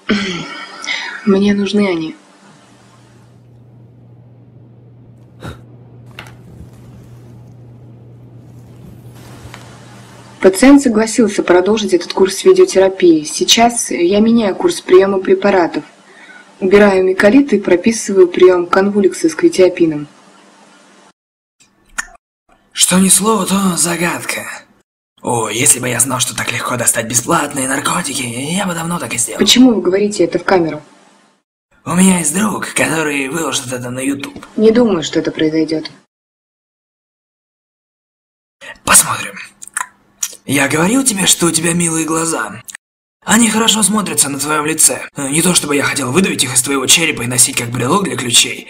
Мне нужны они. Пациент согласился продолжить этот курс видеотерапии. Сейчас я меняю курс приема препаратов. Убираю миколит и прописываю прием конвуликса с кветиапином. Что ни слово, то загадка. О, если бы я знал, что так легко достать бесплатные наркотики, я бы давно так и сделал. Почему вы говорите это в камеру? У меня есть друг, который выложит это на YouTube. Не думаю, что это произойдет. Посмотрим. Я говорил тебе, что у тебя милые глаза. Они хорошо смотрятся на твоем лице. Не то чтобы я хотел выдавить их из твоего черепа и носить как брелок для ключей.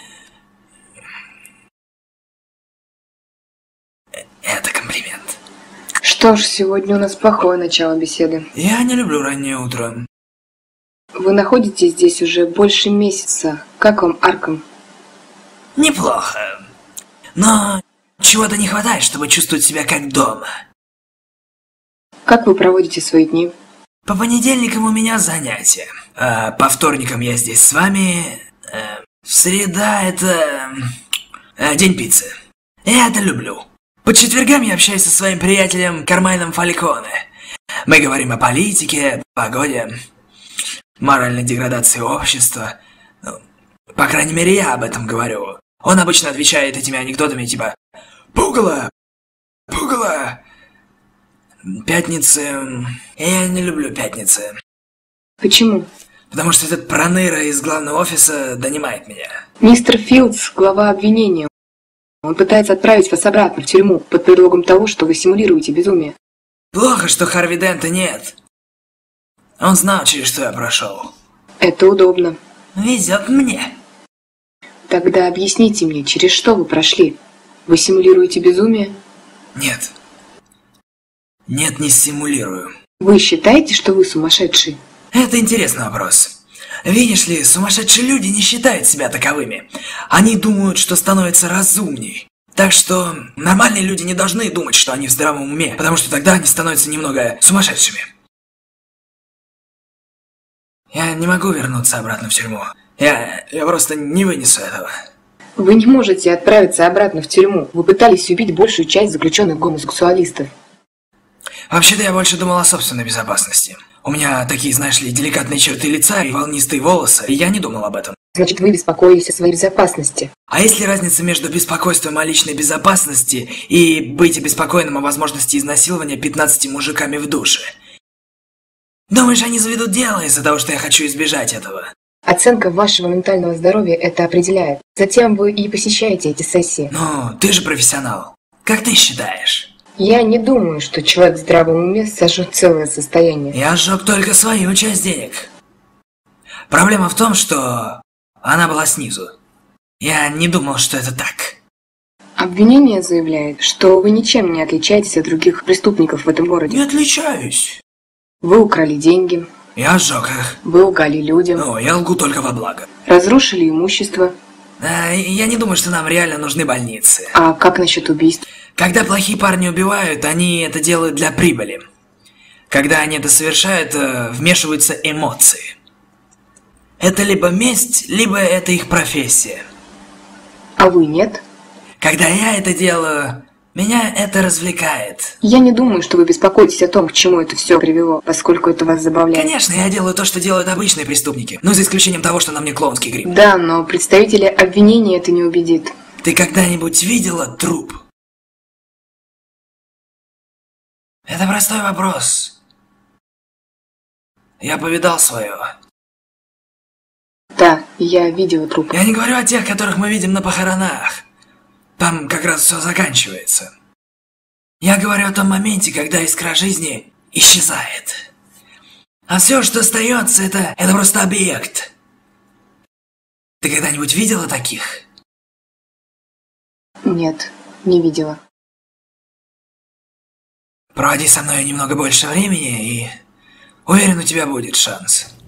Это комплимент. Что ж, сегодня у нас плохое начало беседы. Я не люблю раннее утро. Вы находитесь здесь уже больше месяца. Как вам Аркхэм? Неплохо. Но чего-то не хватает, чтобы чувствовать себя как дома. Как вы проводите свои дни? По понедельникам у меня занятия. По вторникам я здесь с вами. Среда это... день пиццы. Я это люблю. По четвергам я общаюсь со своим приятелем Кармайном Фальконе. Мы говорим о политике, погоде, моральной деградации общества. По крайней мере, я об этом говорю. Он обычно отвечает этими анекдотами типа «Пугало! Пугало!» Пятницы... Я не люблю пятницы. Почему? Потому что этот проныра из главного офиса донимает меня. Мистер Филдс, глава обвинения. Он пытается отправить вас обратно в тюрьму под предлогом того, что вы симулируете безумие. Плохо, что Харви Дента нет. Он знал, через что я прошел. Это удобно. Везет мне. Тогда объясните мне, через что вы прошли? Вы симулируете безумие? Нет. Нет, не симулирую. Вы считаете, что вы сумасшедший? Это интересный вопрос. Видишь ли, сумасшедшие люди не считают себя таковыми. Они думают, что становятся разумней. Так что нормальные люди не должны думать, что они в здравом уме, потому что тогда они становятся немного сумасшедшими. Я не могу вернуться обратно в тюрьму. Я просто не вынесу этого. Вы не можете отправиться обратно в тюрьму. Вы пытались убить большую часть заключенных гомосексуалистов. Вообще-то я больше думал о собственной безопасности. У меня такие, знаешь ли, деликатные черты лица и волнистые волосы, и я не думал об этом. Значит, вы беспокоились о своей безопасности. А есть ли разница между беспокойством о личной безопасности и быть обеспокоенным о возможности изнасилования 15 мужиками в душе? Думаешь, они заведут дело из-за того, что я хочу избежать этого? Оценка вашего ментального здоровья это определяет. Затем вы и посещаете эти сессии. Ну, ты же профессионал. Как ты считаешь? Я не думаю, что человек в здравом уме сожжет целое состояние. Я сжег только свою часть денег. Проблема в том, что она была снизу. Я не думал, что это так. Обвинение заявляет, что вы ничем не отличаетесь от других преступников в этом городе. Не отличаюсь. Вы украли деньги. Я сжег их. Вы лгали людям. Но я лгу только во благо. Разрушили имущество. Я не думаю, что нам реально нужны больницы. А как насчет убийств? Когда плохие парни убивают, они это делают для прибыли. Когда они это совершают, вмешиваются эмоции. Это либо месть, либо это их профессия. А вы нет? Когда я это делаю, меня это развлекает. Я не думаю, что вы беспокоитесь о том, к чему это все привело, поскольку это вас забавляет. Конечно, я делаю то, что делают обычные преступники. Но за исключением того, что на мне клоунский грим. Да, но представителя обвинения это не убедит. Ты когда-нибудь видела труп? Это простой вопрос. Я повидал свое. Да, я видела труп. Я не говорю о тех, которых мы видим на похоронах. Там как раз все заканчивается. Я говорю о том моменте, когда искра жизни исчезает. А все, что остается, это просто объект. Ты когда-нибудь видела таких? Нет, не видела. Проводи со мной немного больше времени, и уверен, у тебя будет шанс.